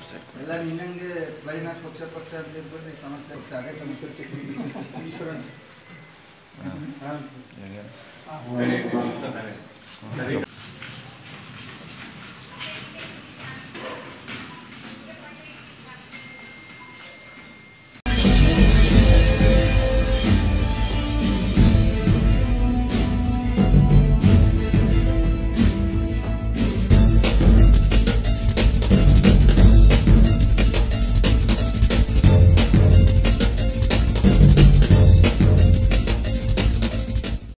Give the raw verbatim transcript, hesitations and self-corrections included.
ಎಲ್ಲ ನಿನ್ನಂಗೆ ಪ್ಲೈನ್ ಆಗಿ ಪಕ್ಷ ಪಕ್ಷ ಅಂತ ಇರ್ಬೋದು ಸಮಸ್ಯೆ ಅದೇ ಸಮಸ್ಯೆ